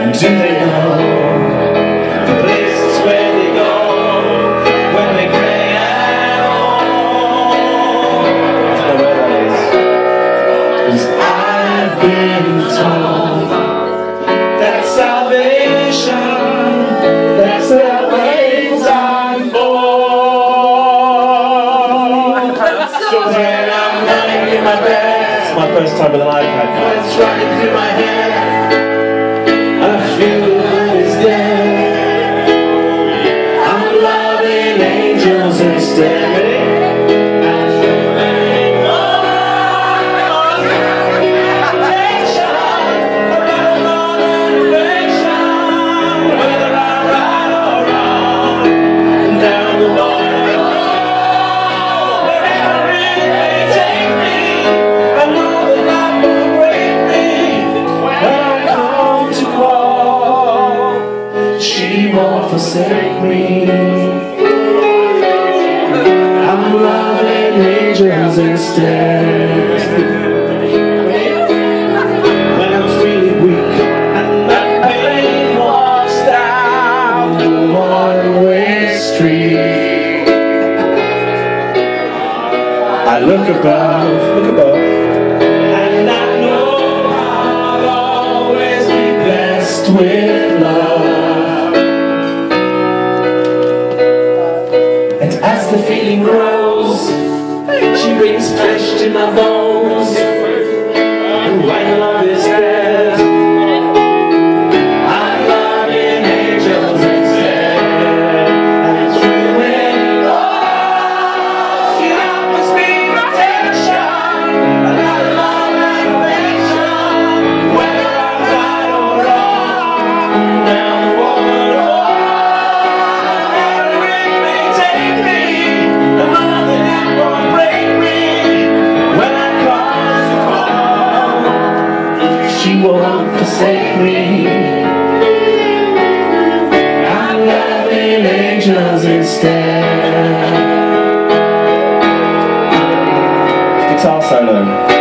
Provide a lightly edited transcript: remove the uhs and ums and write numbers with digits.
Do they know the places where they go when they cry at all? I don't know where that is. 'Cause I've been told that salvation, that's their ways I'm for. So when I'm running in my bed, it's my first time with an iPad. It's running through my head. I feel God is there. I'm loving angels instead. She won't forsake me. I'm loving angels instead. When I was really weak and that pain washed out the one-way street, I look above, and I know I'll always be blessed with love. As the feeling grows, she brings flesh to my bones. And when love is dead, I'm loving angels instead. And through it all, she offers me protection, a lot of love and affection, whether I'm right or wrong. Now the woman she won't forsake me. I'm loving angels instead. Guitar solo.